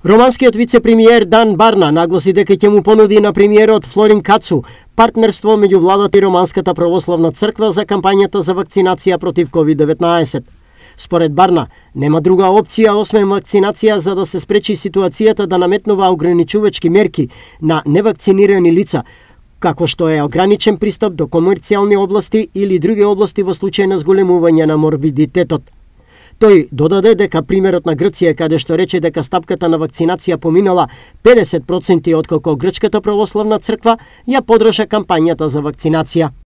Романскиот вице-премиер Дан Барна нагласи дека ќе му понуди на премиерот Флорин Кацу партнерство меѓу владата и Романската православна црква за кампањата за вакцинација против COVID-19. Според Барна, нема друга опција освен вакцинација за да се спречи ситуацијата да наметнува ограничувачки мерки на невакцинирани лица, како што е ограничен пристап до комерцијални области или други области во случај на зголемување на морбидитетот. Тој додаде дека примерот на Грција, каде што рече дека стапката на вакцинација поминала 50% отколку Грчката православна црква, ја подржа кампањата за вакцинација.